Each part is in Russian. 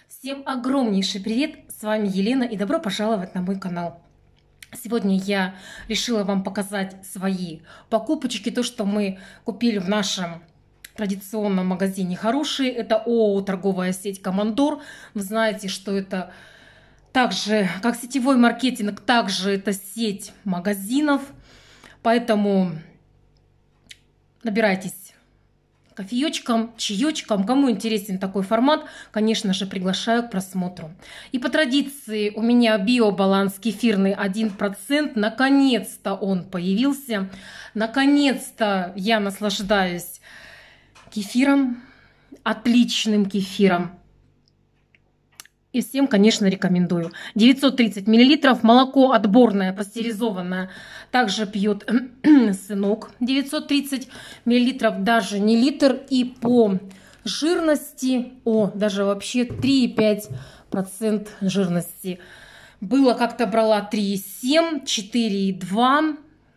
Всем огромнейший привет! С вами Елена и добро пожаловать на мой канал. Сегодня я решила вам показать свои покупочки, то, что мы купили в нашем традиционном магазине «Хорошие». Это ООО «Торговая сеть Командор». Вы знаете, что это также, как сетевой маркетинг, также это сеть магазинов. Поэтому набирайтесь кофеечком, чаечком. Кому интересен такой формат, конечно же, приглашаю к просмотру. И по традиции у меня биобаланс кефирный 1%. Наконец-то он появился. Наконец-то я наслаждаюсь кефиром, отличным кефиром. И всем, конечно, рекомендую. 930 мл, молоко отборное, пастеризованное. Также пьет сынок. 930 мл, даже не литр. И по жирности, даже вообще 3,5% жирности. Было как-то брала 3,7, 4,2,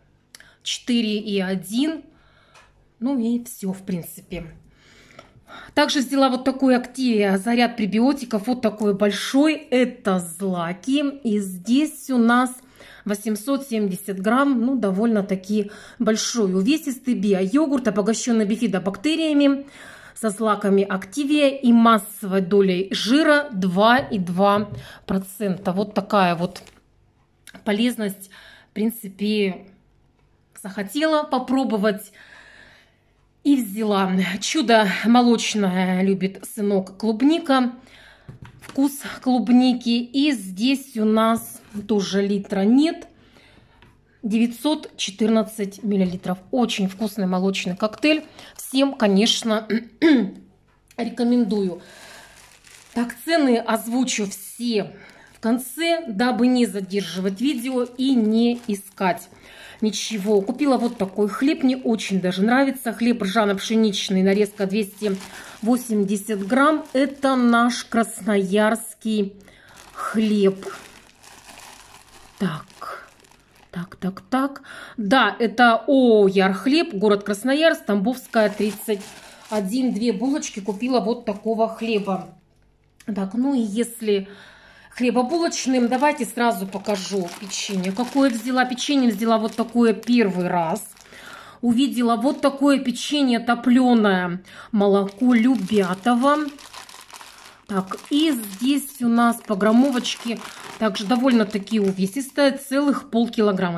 4,1. Ну и все, в принципе. Также взяла вот такой Активия, заряд пребиотиков, вот такой большой, это злаки. И здесь у нас 870 грамм, ну довольно-таки большой, увесистый био-йогурт, обогащенный бифидобактериями, со злаками Активия и массовой долей жира 2,2%. Вот такая вот полезность, в принципе, захотела попробовать. И взяла. Чудо молочное любит сынок, клубника. Вкус клубники. И здесь у нас тоже литра нет. 914 миллилитров. Очень вкусный молочный коктейль. Всем, конечно, рекомендую. Так, цены озвучу все в конце, дабы не задерживать видео и не искать ничего. Купила вот такой хлеб, мне очень даже нравится. Хлеб ржано-пшеничный, нарезка 280 грамм. Это наш красноярский хлеб. Так. Да, это ООО «Ярхлеб», город Красноярск, Тамбовская, 31. Две булочки купила вот такого хлеба. Так, ну и если хлебобулочным, давайте сразу покажу печенье. Какое взяла печенье? Взяла вот такое первый раз. Увидела вот такое печенье топленое, молоко Любятово. Так, и здесь у нас по граммовочке также довольно-таки увесистая, целых полкилограмма,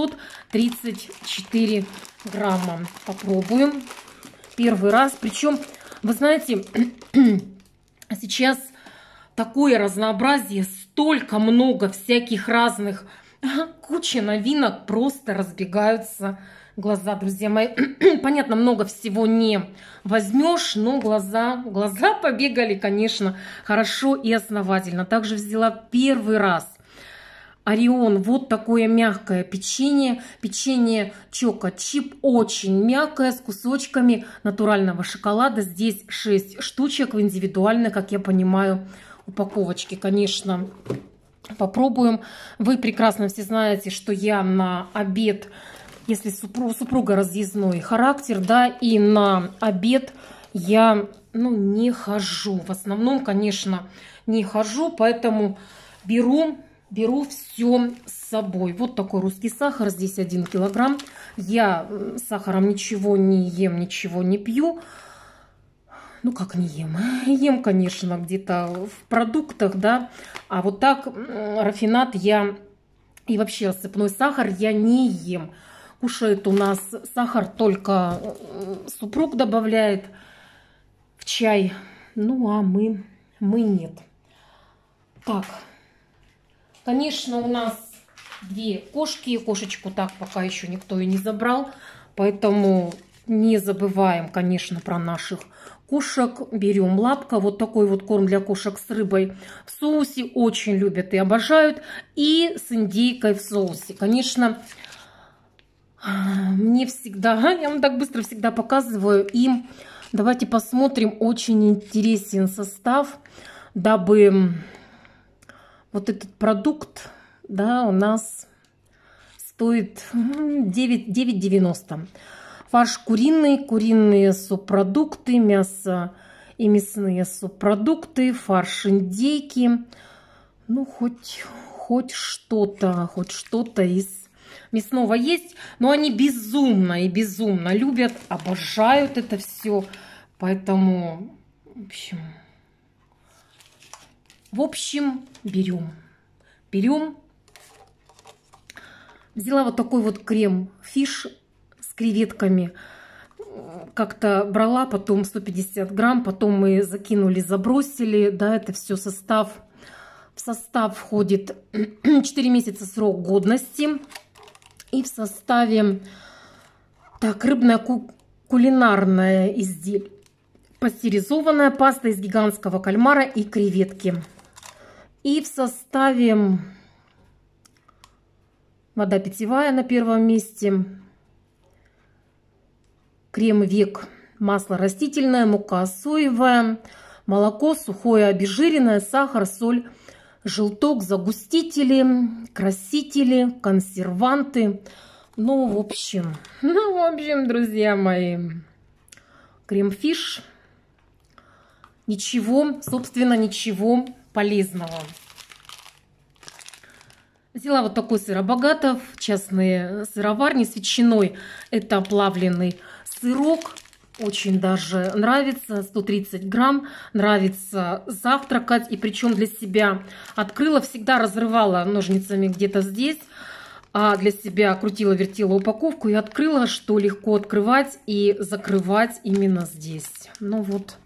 534 грамма. Попробуем. Первый раз. Причем, вы знаете, сейчас такое разнообразие, столько много всяких разных, куча новинок, просто разбегаются глаза, друзья мои. Понятно, много всего не возьмешь, но глаза побегали, конечно, хорошо и основательно. Также взяла первый раз Орион, вот такое мягкое печенье, печенье Чоко-чип, очень мягкое, с кусочками натурального шоколада. Здесь 6 штучек в индивидуальной, как я понимаю, упаковочке. Конечно, попробуем. Вы прекрасно все знаете, что я на обед, если у супруга разъездной характер, да, и на обед я, не хожу. В основном, конечно, не хожу, поэтому беру все с собой. Вот такой русский сахар, здесь 1 килограмм. Я с сахаром ничего не ем, ничего не пью. Ну, как не ем? Ем, конечно, где-то в продуктах, да. А вот так рафинад я и вообще рассыпной сахар я не ем. Кушает у нас сахар только супруг добавляет в чай. Ну, а мы нет. Так, конечно, у нас 2 кошки. Кошечку так пока еще никто и не забрал. Поэтому не забываем, конечно, про наших кошек. Берем лапка, вот такой вот корм для кошек с рыбой в соусе. Очень любят и обожают. И с индейкой в соусе. Конечно, мне всегда, я вам так быстро всегда показываю. Им давайте посмотрим, очень интересен состав, дабы вот этот продукт, да, у нас стоит 9,90. Фарш куриный, куриные субпродукты, мясо и мясные субпродукты, фарш индейки. Ну, хоть что-то из мясного есть. Но они безумно и безумно любят, обожают это все. Поэтому, в общем, берем. Взяла вот такой вот крем-фиш с креветками. Как-то брала, потом 150 грамм, потом мы закинули, забросили. Да, это все состав. В состав входит 4 месяца срок годности. И в составе рыбное кулинарное изделие. Пастеризованная паста из гигантского кальмара и креветки. И в составе вода питьевая на первом месте. Крем век, масло растительное, мука соевая, молоко сухое обезжиренное, сахар, соль, желток, загустители, красители, консерванты. Ну, в общем, друзья мои, крем-фиш. Собственно, ничего полезного. Взяла вот такой сыробогатов, частные сыроварни с ветчиной. Это плавленый сырок. Очень даже нравится. 130 грамм. Нравится завтракать. И причем для себя открыла. Всегда разрывала ножницами где-то здесь. А для себя крутила-вертела упаковку. И открыла, что легко открывать и закрывать именно здесь. Ну вот.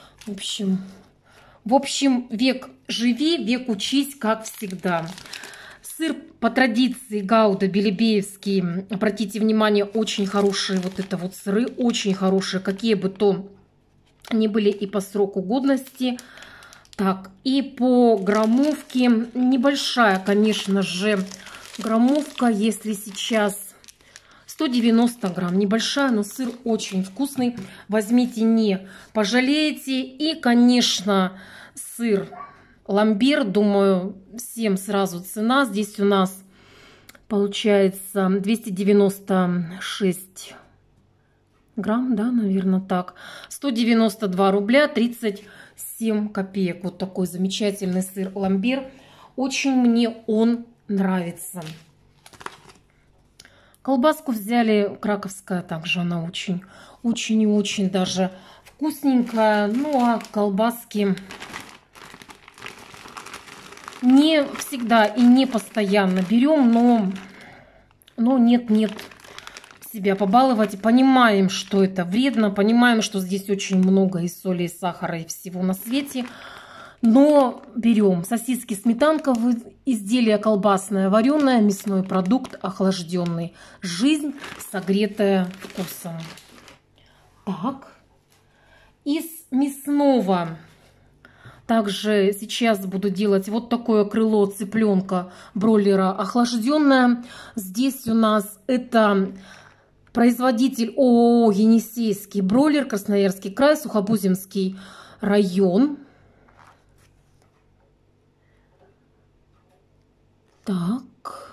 В общем, век живи, век учись, как всегда. Сыр по традиции Гауда Белебеевский. Обратите внимание, очень хорошие вот это вот сыры, очень хорошие, какие бы то ни были и по сроку годности. Так, и по граммовке небольшая, конечно же, граммовка, если сейчас 190 грамм. Небольшая, но сыр очень вкусный. Возьмите, не пожалеете. И, конечно, сыр ламбер, думаю, всем сразу цена. Здесь у нас получается 296 грамм, да, наверное, так. 192 рубля 37 копеек. Вот такой замечательный сыр ламбер. Очень мне он нравится. Колбаску взяли, краковская, также она очень и очень даже вкусненькая. Ну, а колбаски не всегда и не постоянно берем, но нет себя побаловать. Понимаем, что это вредно, понимаем, что здесь очень много и соли, и сахара, и всего на свете. Но берем сосиски сметанковые, изделие колбасное, вареное, мясной продукт охлажденный. Жизнь, согретая вкусом. Так, из мясного также сейчас буду делать вот такое крыло цыпленка бройлера охлажденное. Здесь у нас это производитель ООО «Енисейский бройлер», Красноярский край, Сухобузимский район. Так.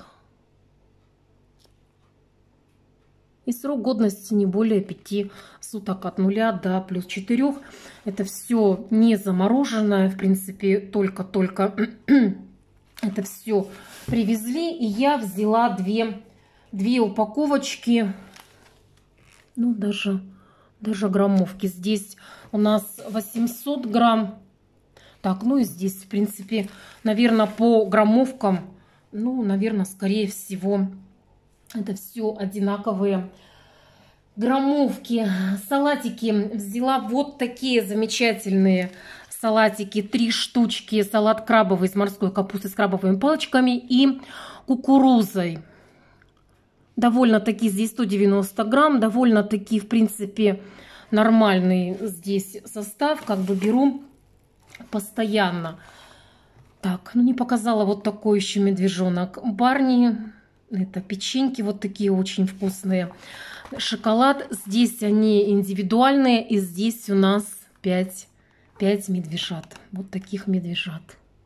И срок годности не более 5 суток от 0 до +4. Это все не замороженное. В принципе, только это все привезли. И я взяла две упаковочки. Ну, даже граммовки. Здесь у нас 800 грамм. Так, ну и здесь, в принципе, наверное, по граммовкам, ну, наверное, скорее всего, это все одинаковые граммовки. Салатики взяла вот такие замечательные салатики. 3 штучки. Салат крабовый из морской капусты с крабовыми палочками и кукурузой. Довольно-таки здесь 190 грамм. Довольно-таки, в принципе, нормальный здесь состав. Как бы беру постоянно. Так, ну не показала вот такой еще медвежонок Барни. Это печеньки вот такие очень вкусные. Шоколад. Здесь они индивидуальные. И здесь у нас 5 медвежат. Вот таких медвежат.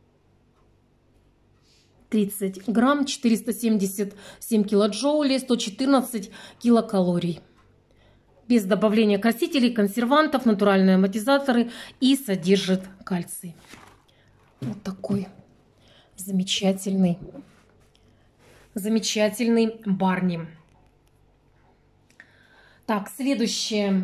30 грамм, 477 килоджоулей, 114 килокалорий. без добавления красителей, консервантов, натуральные ароматизаторы и содержит кальций. Вот такой замечательный Барни. Так, следующее.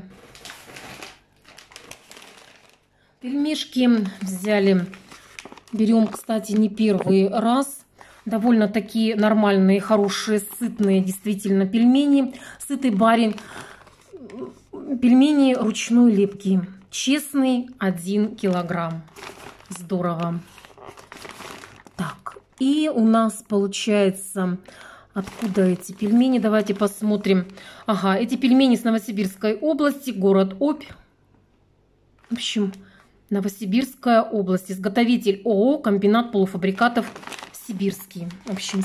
Пельмешки взяли. Берем, кстати, не первый раз. Довольно такие нормальные, хорошие, сытные действительно пельмени. Сытый барин. Пельмени ручной лепки. Честный, 1 килограмм. Здорово. Так, и у нас получается... Откуда эти пельмени? Давайте посмотрим. Ага, эти пельмени с Новосибирской области, город Обь. В общем, Новосибирская область. Изготовитель ООО «Комбинат полуфабрикатов Сибирский». В общем,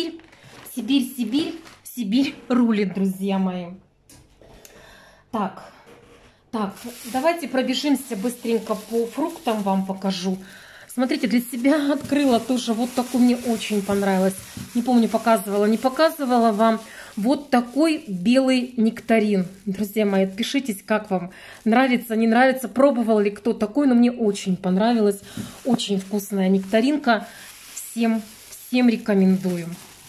Сибирь рулит, друзья мои. Так, давайте пробежимся быстренько по фруктам, вам покажу. Смотрите, для себя открыла тоже вот такой, мне очень понравилось. Не помню, показывала, не показывала вам. Вот такой белый нектарин. Друзья мои, отпишитесь, как вам нравится, не нравится, пробовал ли кто такой, но мне очень понравилось. Очень вкусная нектаринка. Всем рекомендую.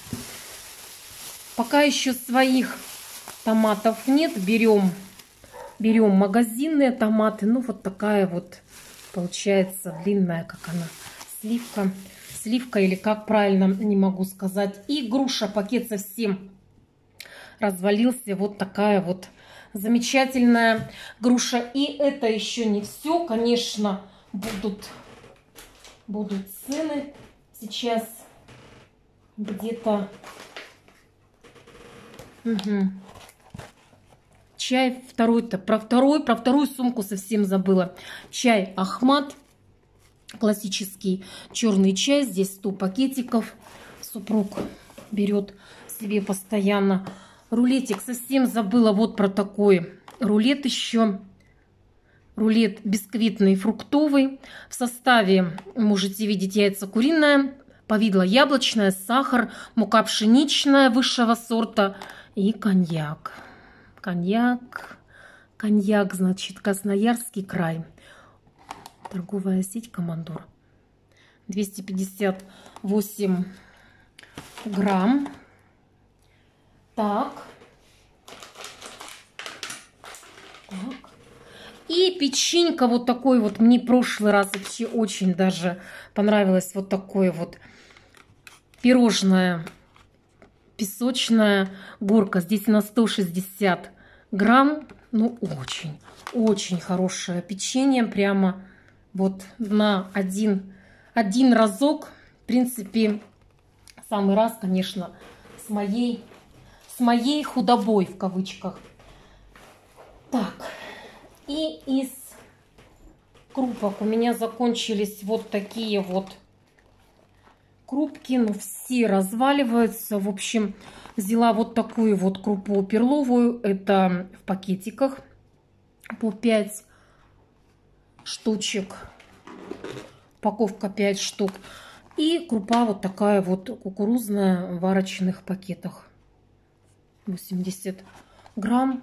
Пока еще своих томатов нет, берем магазинные томаты. Ну, вот такая вот получается длинная, как она, сливка или как правильно, не могу сказать. И груша, пакет совсем развалился. Вот такая вот замечательная груша. И это еще не все, конечно, будут цены сейчас где-то. Чай второй-то, про вторую сумку совсем забыла. Чай Ахмат, классический черный чай. Здесь 100 пакетиков. Супруг берет себе постоянно. Рулетик совсем забыла. Вот про такой рулет еще. Рулет бисквитный, фруктовый. В составе можете видеть яйцо куриное, повидло яблочное, сахар, мука пшеничная высшего сорта и коньяк. Коньяк, значит, Красноярский край. Торговая сеть «Командор». 258 грамм. Так. И печенька вот такой вот. Мне в прошлый раз вообще очень даже понравилось. Вот такое вот пирожное. Песочная горка. Здесь на 160 грамм. Ну, очень хорошее печенье. Прямо вот на один разок. В принципе, самый раз, конечно, с моей худобой в кавычках. Так. И из крупок у меня закончились вот такие вот крупки, но все разваливаются. В общем, взяла вот такую вот крупу перловую. Это в пакетиках по 5 штучек. Упаковка 5 штук. И крупа вот такая вот кукурузная в варочных пакетах. 80 грамм.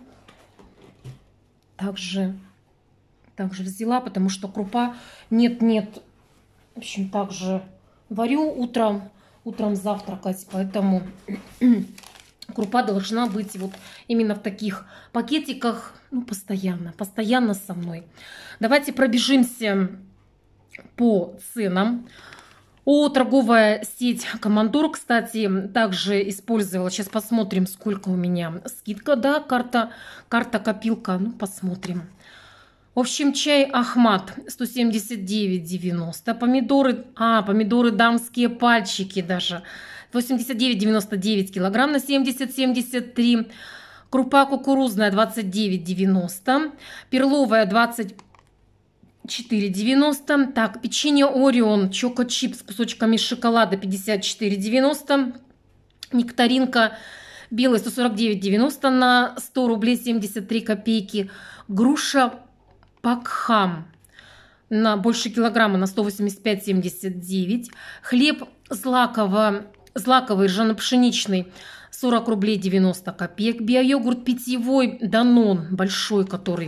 Также взяла, потому что крупа нет. В общем, также варю утром завтракать, поэтому крупа должна быть вот именно в таких пакетиках, ну, постоянно со мной. Давайте пробежимся по ценам. Торговая сеть «Командор», кстати, также использовала. Сейчас посмотрим, сколько у меня скидка. Да, карта-копилка. Ну, посмотрим. В общем, чай Ахмат 179,90. Помидоры дамские пальчики даже. 89,99 килограмм на 70,73. Крупа кукурузная 29,90. Перловая 24,90. Так, печенье Орион, чоко-чип с кусочками шоколада 54,90. Нектаринка белая 149,90 на 100 рублей 73 копейки. Груша Пакхам на больше килограмма на 185,79. Хлеб злаковый ржано-пшеничный 40 рублей 90 копеек. Биойогурт питьевой Данон, большой который,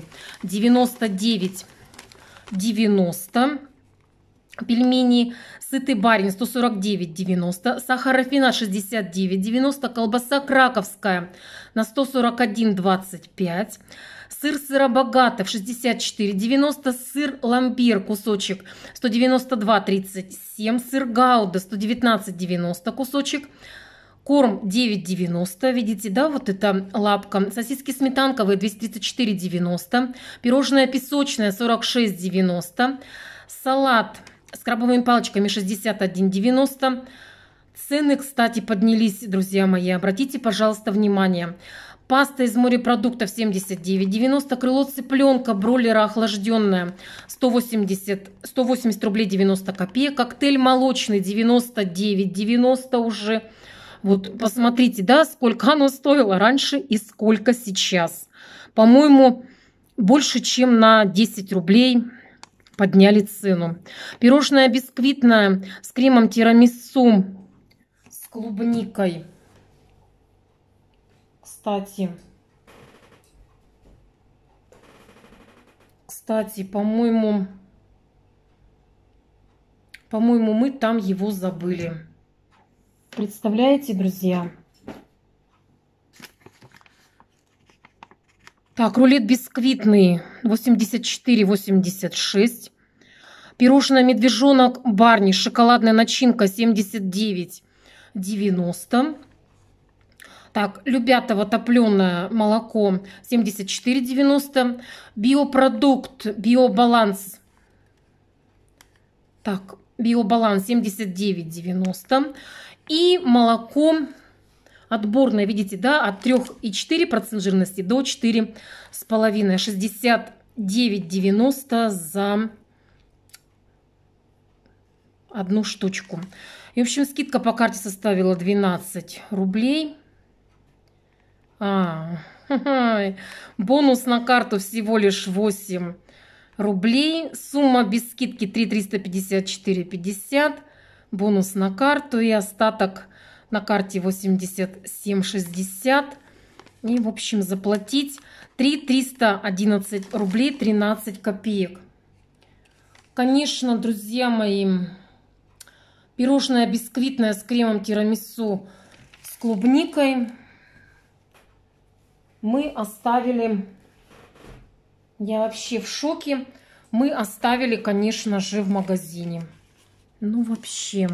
99,90. Пельмени Сытый барин 149,90. Сахар рафинад 69,90. Колбаса краковская на 141,25. Сыр Сыробогатов 64,90. Сыр ламбир кусочек 192,37. Сыр гауда 119,90 кусочек. Корм 9,90. Видите, да, вот эта лапка. Сосиски сметанковые 234,90. Пирожное песочное 46,90. Салат с крабовыми палочками 61,90. Цены, кстати, поднялись, друзья мои. Обратите, пожалуйста, внимание. Паста из морепродуктов 79,90. Крыло цыпленка бройлера охлажденное 180 рублей 90 копеек. Коктейль молочный 99,90 уже. Вот посмотрите, да, сколько оно стоило раньше и сколько сейчас. По-моему, больше, чем на 10 рублей подняли цену. Пирожное бисквитное с кремом тирамису с клубникой. Кстати, по-моему, мы там его забыли. Представляете, друзья? Так, рулет бисквитный 84,86. Пирожное медвежонок Барни, шоколадная начинка 79,90. Так, Любятово топленое молоко 74,90. Биопродукт Биобаланс. Так, Биобаланс 79,90. И молоко отборное, видите, да, от 3,4% жирности до 4,5%. 69,90 за одну штучку. И, в общем, скидка по карте составила 12 рублей. Бонус на карту всего лишь 8 рублей. Сумма без скидки 3,354,50. Бонус на карту и остаток на карте 87,60. И, в общем, заплатить 311 рублей 13 копеек. Конечно, друзья мои, пирожное бисквитное с кремом тирамису с клубникой мы оставили, я вообще в шоке, мы оставили, конечно же, в магазине. Ну, вообще,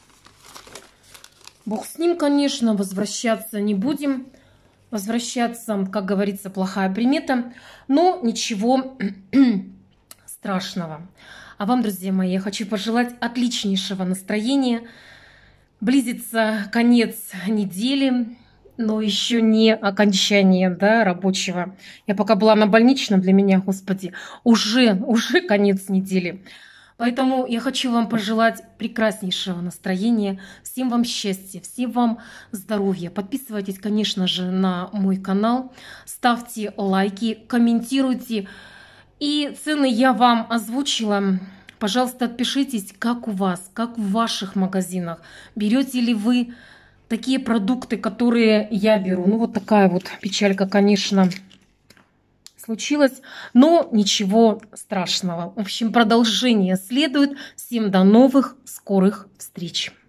бог с ним, конечно, возвращаться не будем. Возвращаться, как говорится, плохая примета, но ничего страшного. А вам, друзья мои, я хочу пожелать отличнейшего настроения. Близится конец недели, но еще не окончание, да, рабочего. Я пока была на больничном, для меня, господи, уже конец недели. Поэтому я хочу вам пожелать прекраснейшего настроения, всем вам счастья, всем вам здоровья. Подписывайтесь, конечно же, на мой канал, ставьте лайки, комментируйте. И цены я вам озвучила. Пожалуйста, отпишитесь, как у вас, как в ваших магазинах. Берете ли вы такие продукты, которые я беру? Ну, вот такая вот печалька, конечно, случилось, но ничего страшного. В общем, продолжение следует. Всем до новых скорых встреч.